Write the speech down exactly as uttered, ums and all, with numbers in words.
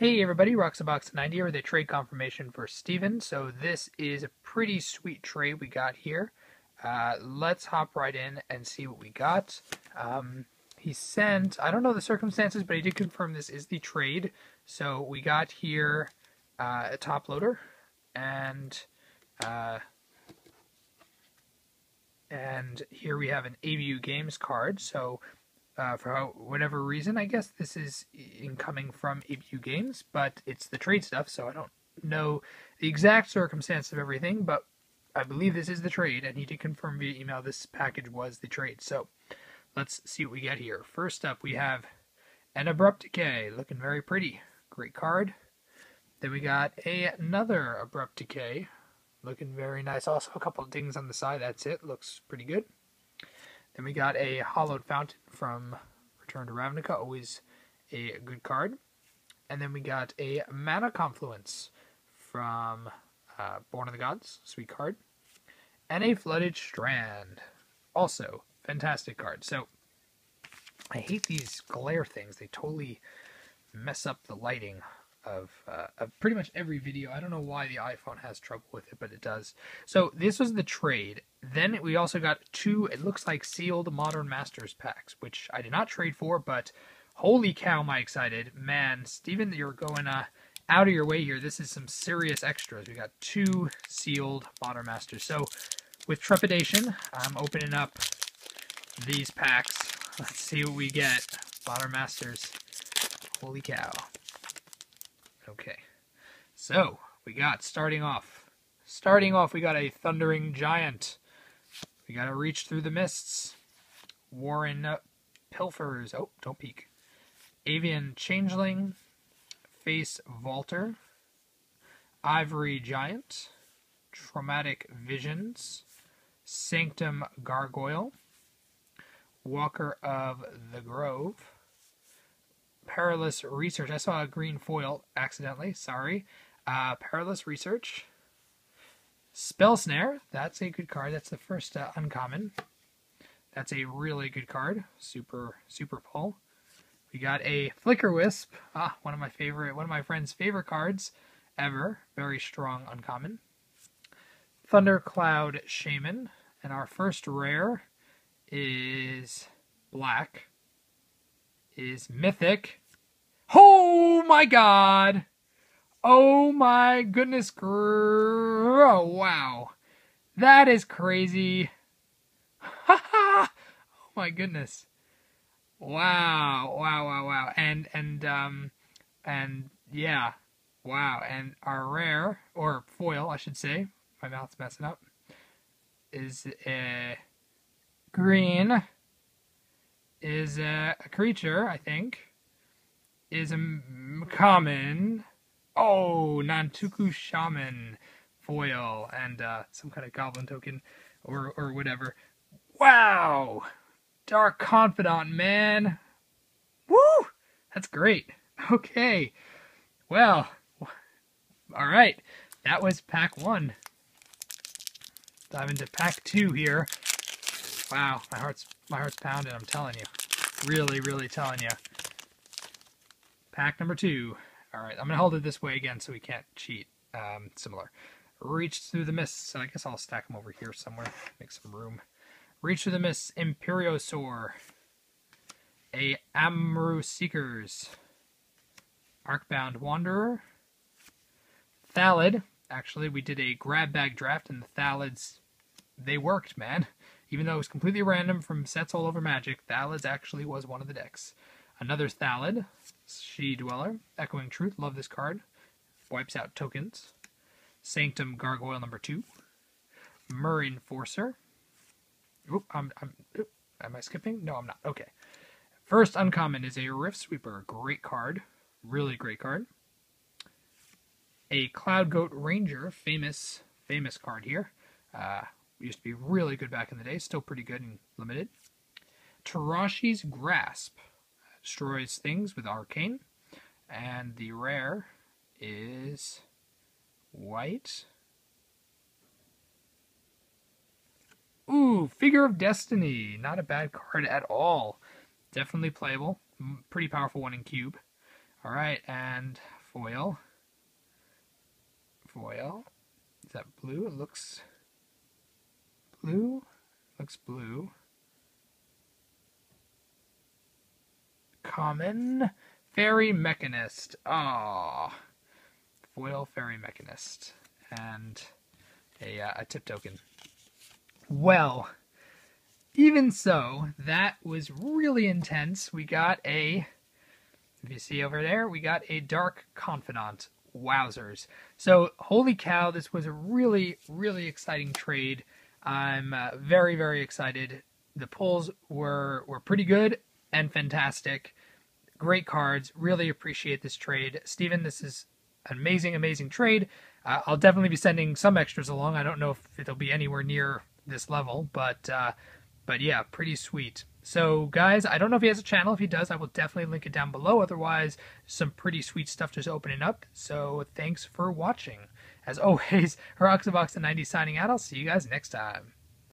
Hey everybody, Roxabox ninety here with a trade confirmation for Steven. So this is a pretty sweet trade we got here. Uh, let's hop right in and see what we got. Um, he sent, I don't know the circumstances, but he did confirm this is the trade. So we got here uh, a top loader and uh, and here we have an A B U Games card. So Uh, for how, whatever reason, I guess this is incoming from A B U Games, but it's the trade stuff, so I don't know the exact circumstance of everything, but I believe this is the trade, and he did confirm via email this package was the trade. So let's see what we get here. First up, we have an Abrupt Decay, looking very pretty. Great card. Then we got a, another Abrupt Decay, looking very nice. Also a couple of dings on the side, that's it. Looks pretty good. Then we got a Hollowed Fountain from Return to Ravnica, always a good card. And then we got a Mana Confluence from uh, Born of the Gods, sweet card. And a Flooded Strand, also fantastic card. So I hate these glare things; they totally mess up the lighting of, uh, of pretty much every video. I don't know why the iPhone has trouble with it, but it does. So this was the trade. Then we also got two, it looks like sealed Modern Masters packs, which I did not trade for, but holy cow am I excited. Man, Steven, you're going uh, out of your way here. This is some serious extras. We got two sealed Modern Masters. So with trepidation, I'm opening up these packs. Let's see what we get. Modern Masters. Holy cow. Okay, so we got starting off. Starting off, we got a Thundering Giant. We got a Reach Through the Mists. Warren Pilfers. Oh, don't peek. Avian Changeling. Face Vaulter. Ivory Giant. Traumatic Visions. Sanctum Gargoyle. Walker of the Grove. Perilous Research. I saw a green foil accidentally. Sorry. Uh, Perilous Research. Spell Snare. That's a good card. That's the first uh, uncommon. That's a really good card. Super, super pull. We got a Flicker Wisp. Ah, one of my favorite, one of my friend's favorite cards ever. Very strong uncommon. Thundercloud Shaman. And our first rare is black. Is Mythic. Oh my god! Oh my goodness! Oh wow, that is crazy! Ha ha! Oh my goodness! Wow! Wow! Wow! Wow! And and um and yeah, wow! And our rare or foil, I should say. My mouth's messing up. Is a green. Is a, a creature, I think. Is a m common. Oh, Nantuku Shaman foil and uh, some kind of goblin token or or whatever. Wow, Dark Confidant, man. Woo, that's great. Okay, well, all right, that was pack one. Dive into pack two here. Wow, my heart's my heart's pounding, I'm telling you. Really, really telling you. Pack number two. Alright, I'm going to hold it this way again so we can't cheat. Um, similar. Reach Through the Mists. So I guess I'll stack them over here somewhere. Make some room. Reach Through the Mists. Imperiosaur. A Amru Seekers. Arcbound Wanderer. Thallid. Actually, we did a grab bag draft and the Thallids, they worked, man. Even though it was completely random from sets all over Magic, Thallid actually was one of the decks. Another Thallid, She Dweller, Echoing Truth, love this card. Wipes out tokens. Sanctum Gargoyle number two. Murray Enforcer. Oop, I'm, I'm, oop, am I skipping? No, I'm not. Okay. First uncommon is a Rift Sweeper, great card. Really great card. A Cloud Goat Ranger, famous, famous card here. Uh... Used to be really good back in the day. Still pretty good and limited. Tarashi's Grasp. Destroys things with Arcane. And the rare is white. Ooh, Figure of Destiny. Not a bad card at all. Definitely playable. Pretty powerful one in cube. Alright, and foil. Foil. Is that blue? It looks blue. Looks blue. Common. Fairy Mechanist. Ah, foil Fairy Mechanist. And a, uh, a tip token. Well, even so, that was really intense. We got a, if you see over there, we got a Dark Confidant. Wowzers. So, holy cow, this was a really, really exciting trade. I'm uh, very, very excited. The pulls were, were pretty good and fantastic. Great cards. Really appreciate this trade. Steven, this is an amazing, amazing trade. Uh, I'll definitely be sending some extras along. I don't know if it'll be anywhere near this level, but uh, but yeah, pretty sweet. So guys, I don't know if he has a channel. If he does, I will definitely link it down below. Otherwise, some pretty sweet stuff just opening up. So thanks for watching. As always, Heroxabox the ninety signing out. I'll see you guys next time.